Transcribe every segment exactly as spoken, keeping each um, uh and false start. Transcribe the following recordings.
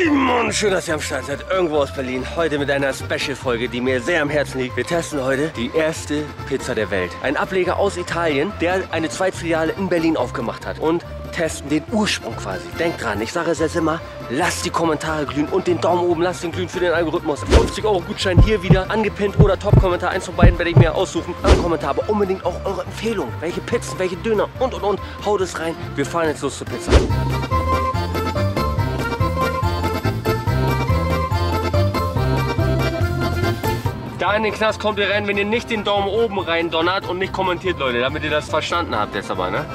Und schön, dass ihr am Start seid, irgendwo aus Berlin. Heute mit einer Special-Folge, die mir sehr am Herzen liegt. Wir testen heute die erste Pizza der Welt. Ein Ableger aus Italien, der eine Zweitfiliale in Berlin aufgemacht hat. Und testen den Ursprung quasi. Denkt dran, ich sage es jetzt immer, lasst die Kommentare glühen und den Daumen oben, lasst den glühen für den Algorithmus. fünfzig Euro Gutschein hier wieder angepinnt oder Top-Kommentar. Eins von beiden werde ich mir aussuchen. Am Kommentar, aber unbedingt auch eure Empfehlung. Welche Pizzen, welche Döner und und und. Haut es rein. Wir fahren jetzt los zur Pizza. Da in den Knast kommt ihr rein, wenn ihr nicht den Daumen oben rein donnert und nicht kommentiert, Leute, damit ihr das verstanden habt jetzt aber, ne?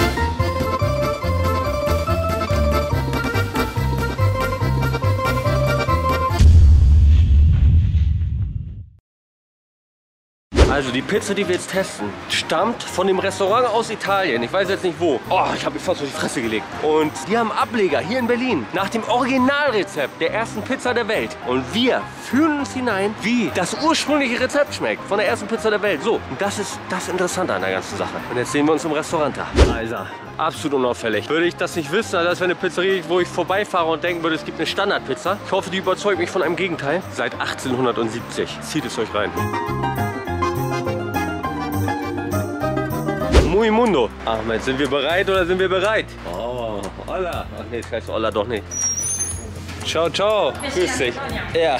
Also die Pizza, die wir jetzt testen, stammt von dem Restaurant aus Italien. Ich weiß jetzt nicht wo. Oh, ich habe mich fast auf die Fresse gelegt. Und die haben Ableger hier in Berlin nach dem Originalrezept der ersten Pizza der Welt. Und wir fühlen uns hinein, wie das ursprüngliche Rezept schmeckt von der ersten Pizza der Welt. So, und das ist das Interessante an der ganzen Sache. Und jetzt sehen wir uns im Restaurant da. Also, absolut unauffällig. Würde ich das nicht wissen, also das wäre eine Pizzeria, wo ich vorbeifahre und denken würde, es gibt eine Standardpizza. Ich hoffe, die überzeugt mich von einem Gegenteil. Seit achtzehnhundertsiebzig. Zieht es euch rein. Muy Mundo. Ahmed, sind wir bereit oder sind wir bereit? Oh, hola. Ach nee, das heißt hola doch nicht. Ciao, ciao. Grüß dich. Ja.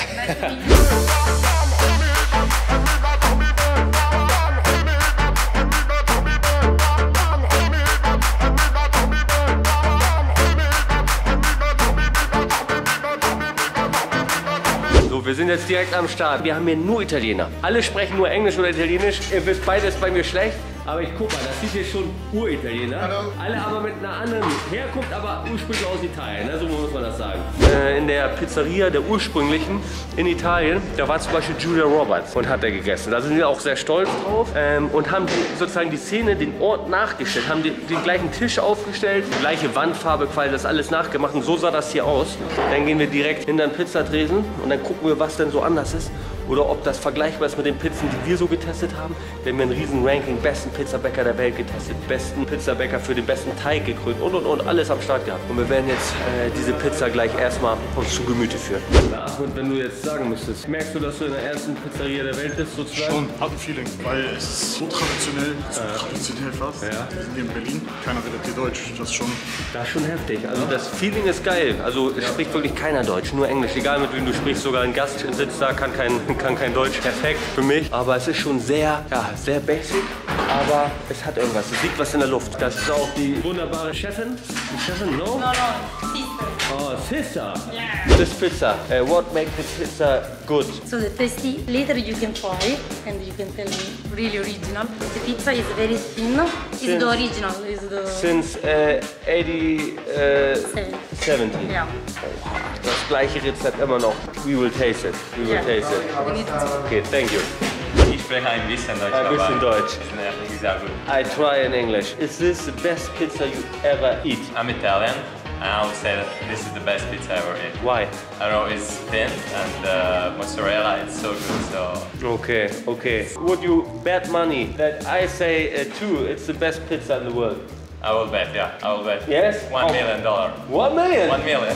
So, wir sind jetzt direkt am Start. Wir haben hier nur Italiener. Alle sprechen nur Englisch oder Italienisch. Ihr wisst, beides bei mir schlecht. Aber ich guck mal, das sieht hier schon Uritaliener. Alle aber mit einer anderen Herkunft, aber ursprünglich aus Italien. Ne? So muss man das sagen. Äh, in der Pizzeria der ursprünglichen in Italien, da war zum Beispiel Julia Roberts und hat er gegessen. Da sind wir auch sehr stolz drauf ähm, und haben die, sozusagen die Szene, den Ort nachgestellt, haben die, den gleichen Tisch aufgestellt, die gleiche Wandfarbe, quasi das alles nachgemacht und so sah das hier aus. Dann gehen wir direkt hinter den Pizzatresen und dann gucken wir, was denn so anders ist. Oder ob das vergleichbar ist mit den Pizzen, die wir so getestet haben. Wir haben ein riesen Ranking, besten Pizzabäcker der Welt getestet, besten Pizzabäcker für den besten Teig gekrönt und und und alles am Start gehabt. Und wir werden jetzt äh, diese Pizza gleich erstmal uns zu Gemüte führen. Na, Ahmed, wenn du jetzt sagen müsstest, merkst du, dass du in der ersten Pizzeria der Welt bist sozusagen? Schon, hat ein Feeling, weil es ist so traditionell, so äh. traditionell fast. Ja. Wir sind hier in Berlin, keiner redet hier Deutsch, das ist schon... Das ist schon heftig, also das Feeling ist geil. Also es ja. spricht wirklich keiner Deutsch, nur Englisch, egal mit wem du sprichst, sogar ein Gast sitzt da, kann kein, kann kein Deutsch. Perfekt für mich, aber es ist schon sehr, ja, sehr basic, aber es hat irgendwas, es liegt was in der Luft. Das ist auch die wunderbare Chefin. Die Chefin, no? No, no, sister. Oh, sister. Yeah. This pizza, uh, what makes the pizza good? So the tasty, later you can try and you can tell me really original. The pizza is very thin. It's Since, the original. Is the since uh, eighty, uh, seventy. Yeah. Oh, das gleiche Rezept immer noch. We will taste it. We will Yeah. taste it. We need to. Okay, thank you. Ich spreche ein bisschen Deutsch, Ein bisschen aber Deutsch. ist nicht sehr gut. I try in English. Is this the best pizza you ever eat? I'm Italian, and I would say that this is the best pizza I ever ate. Why? I don't know, it's thin, and the mozzarella is so good, so... Okay, okay. Would you bet money that I say uh, two, it's the best pizza in the world? I will bet, yeah, I will bet. Yes? One Oh. million dollar. One million? One million.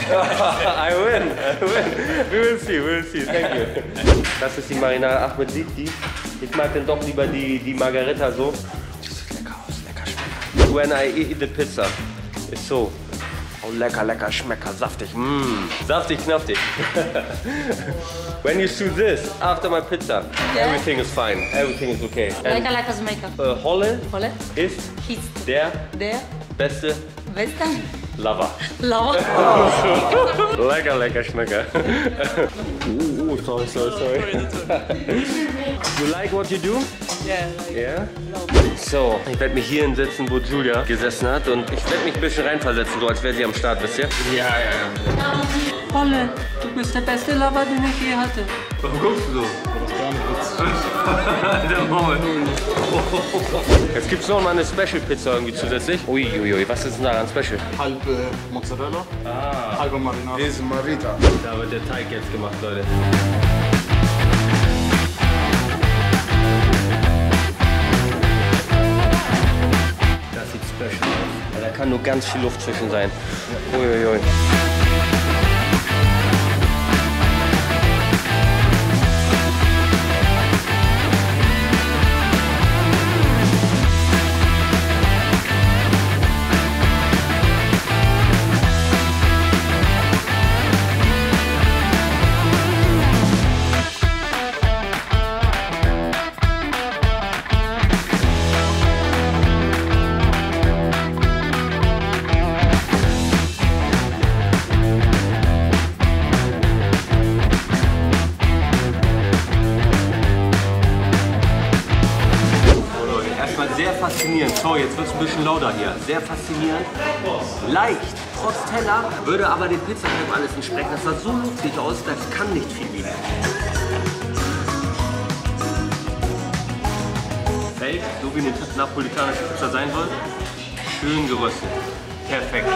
I win, I win. We will see, we will see. Thank you. Das ist die Marinade. Ahmed sieht die. Ich mag dann doch lieber die, die Margarita so. Die sieht lecker aus, lecker schmecker. When I eat the pizza, ist so. Oh, lecker, lecker, schmecker, saftig. Mmm, saftig, knaftig. When you do this after my pizza, Yeah. everything is fine. Everything is okay. Like a like a maker. uh, Holle Holle. ist He's der there. beste Western. Lover. Lava. Lecker, lecker, schmecker. uh, uh, sorry, sorry, sorry. You like what you do? Yeah. Yeah? So, ich werde mich hier hinsetzen, wo Julia gesessen hat und ich werde mich ein bisschen reinversetzen, so als wäre sie am Start, wisst ihr? Ja, ja, ja. Holle, du bist der beste Lover, den ich je hatte. Warum guckst du so? Jetzt gibt es noch mal eine Special-Pizza irgendwie zusätzlich. Uiuiui, was ist denn daran Special? Halb äh, Mozzarella, Ah, halbe Marinade. This is Marita. da wird der Teig jetzt gemacht, Leute. Das sieht special aus. Da kann nur ganz viel Luft zwischen sein. Uiuiui. So, jetzt wird es ein bisschen lauter hier. Sehr faszinierend. Leicht, trotz Teller, würde aber den Pizzakrepp alles entsprechen. Das sah so luftig aus, das kann nicht viel wiegen. Feld, so wie eine napolitanische Pizza sein soll. Schön geröstet. Perfekt.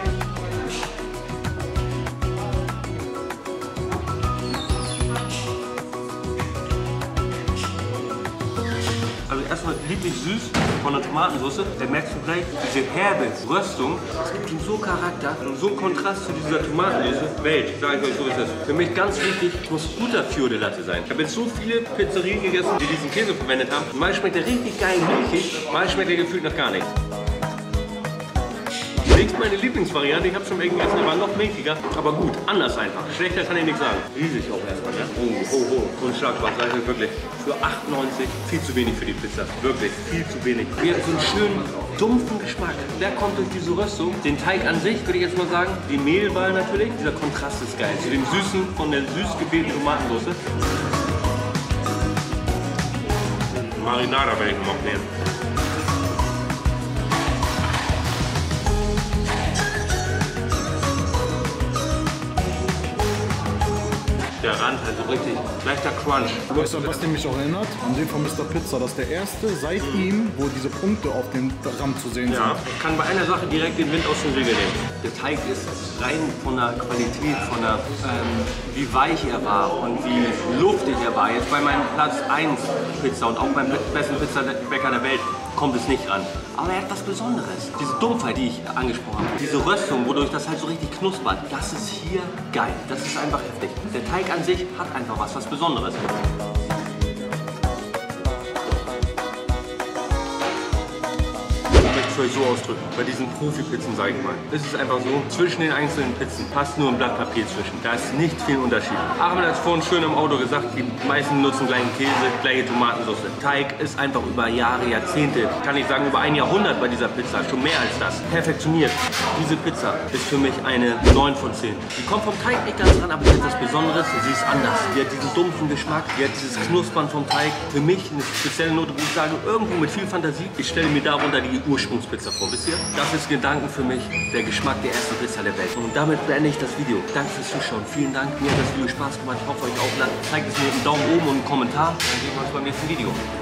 Also erstmal lieblich süß von der Tomatensauce. Da merkst du gleich diese herbe Röstung. Es gibt ihm so Charakter und so einen Kontrast zu dieser Tomatensauce. Welt, sag ich euch so ist es. Für mich ganz wichtig, es muss guter Fior di Latte sein. Ich habe jetzt so viele Pizzerien gegessen, die diesen Käse verwendet haben. Mal schmeckt er richtig geil milchig, mal schmeckt er gefühlt nach gar nichts. Nächstes meine Lieblingsvariante, ich habe schon irgendwie gegessen, war noch milchiger, aber gut, anders einfach. Schlechter kann ich nichts sagen. Riesig auch erstmal, ne? Oh, oh, oh. Unschlagbar, sage ich wirklich. Für achtundneunzig viel zu wenig für die Pizza. Wirklich, viel zu wenig. Hier so einen schönen, dumpfen Geschmack. Der kommt durch diese Röstung. Den Teig an sich, würde ich jetzt mal sagen. Die Mehlball natürlich. Dieser Kontrast ist geil. Zu dem Süßen von der süß gebetenen Tomatensauce. Marinara werde ich noch nehmen. Der Rand, also richtig leichter Crunch. Weißt du, was der mich auch erinnert? An den von Mister Pizza. Das ist der erste seit ihm, wo diese Punkte auf dem Rand zu sehen sind. Ja, ich kann bei einer Sache direkt den Wind aus dem Segel nehmen. Der Teig ist rein von der Qualität, von der, ähm, wie weich er war und wie luftig er war. Jetzt bei meinem Platz eins Pizza und auch beim besten Pizzabäcker der Welt kommt es nicht ran. Aber er hat was Besonderes. Diese Dumpfheit, die ich angesprochen habe, diese Röstung, wodurch das halt so richtig knuspert, das ist hier geil. Das ist einfach heftig. Der Teig an sich hat einfach was, was Besonderes. Ich möchte es euch so ausdrücken, bei diesen Profi-Pizzen, sage ich mal. Es ist einfach so, zwischen den einzelnen Pizzen passt nur ein Blatt Papier zwischen. Da ist nicht viel Unterschied. Ahmed hat es vorhin schön im Auto gesagt, die meisten nutzen gleichen Käse, gleiche Tomatensauce. Teig ist einfach über Jahre, Jahrzehnte, kann ich sagen über ein Jahrhundert bei dieser Pizza, schon mehr als das, perfektioniert. Diese Pizza ist für mich eine neun von zehn. Die kommt vom Teig nicht ganz ran, aber sie hat was Besonderes, sie ist anders. Sie hat diesen dumpfen Geschmack, sie hat dieses Knuspern vom Teig. Für mich eine spezielle Note, wo ich sage, irgendwo mit viel Fantasie, ich stelle mir darunter die Ursprungspizza vor, wisst ihr? Das ist Gedanken für mich, der Geschmack der ersten Pizza der Welt. Und damit beende ich das Video. Danke fürs Zuschauen, vielen Dank, mir hat das Video Spaß gemacht, ich hoffe euch auch. Zeigt es mir mit einem Daumen oben und einen Kommentar, dann sehen wir uns beim nächsten Video.